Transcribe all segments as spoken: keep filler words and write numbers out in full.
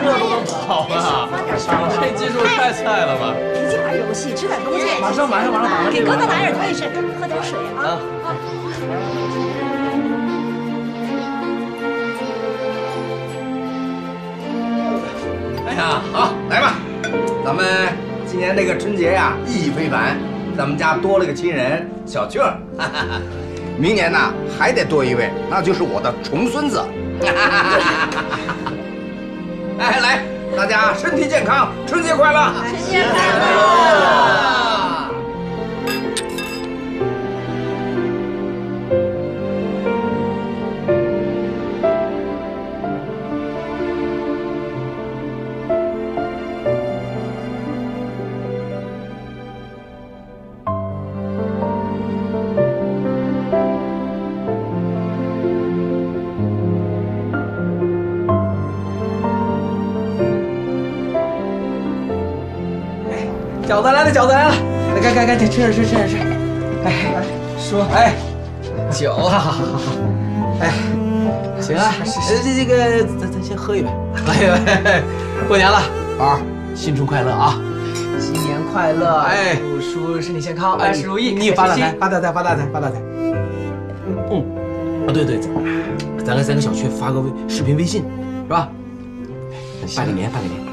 都能跑啊！这技术太菜了吧！ 别净玩游戏，吃点东西。 马上马上马上马上！ 给哥哥拿点东西吃，喝点水啊。 哎呀，好，来吧，咱们今年这个春节呀，意义非凡，咱们家多了个亲人小雀儿。明年呢还得多一位，那就是我的重孙子。哎，来，大家身体健康，春节快乐！ 春节快乐！ 饺子来了，饺子来了，来，赶赶赶紧吃吃吃吃吃。哎，说，哎，酒啊，好好好好。哎，行啊，这这个咱咱先喝一杯，喝一杯。过年了，宝儿，新春快乐啊！ 新年快乐！ 哎， 祝叔身体健康，万事如意， 你也发大财，发大财，发大财，发大财。嗯，啊对对，咱咱给咱给小雀发个微视频微信，是吧？拜个年，拜个年。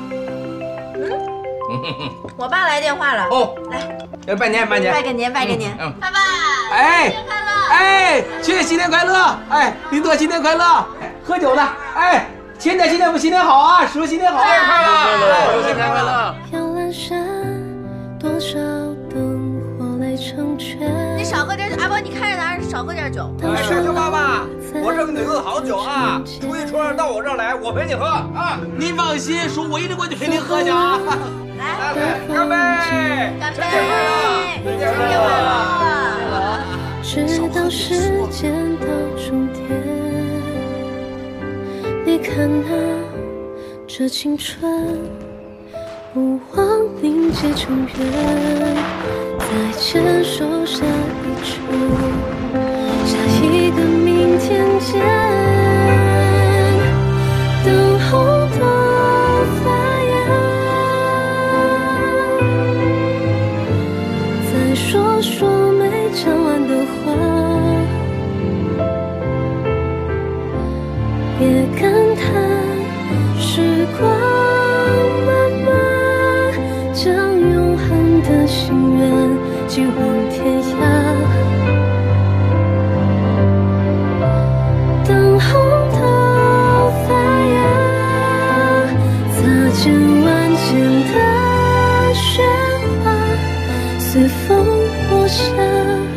我爸来电话了哦， 来， 拜年拜年， 拜个年拜个年， 嗯， 爸爸， 哎， 新年快乐！ 哎，雀新年快乐！哎，林拓新年快乐！喝酒呢，哎，前年新年不新年好啊，叔新年好， 新年快乐， 新年快乐！ 要阑珊多少灯火来成全。 你少喝点酒，阿伯，你看着点，少喝点酒。 哎，小秋爸爸，我这个女子好酒啊，初一初二到我这儿来，我陪你喝啊。 您放心，叔我一定过去陪您喝去啊。 来， 干杯！ 干杯！ 春节快乐！ 春节快乐！ 直到时间到终点，你看那这青春不忘凝结成缘，再牵手下一程，下一个明天见。等候的发芽，再说说没讲完的话，别感叹时光慢慢将永恒的心愿寄往天涯。等候的发芽，擦肩万千的雪花随风落下。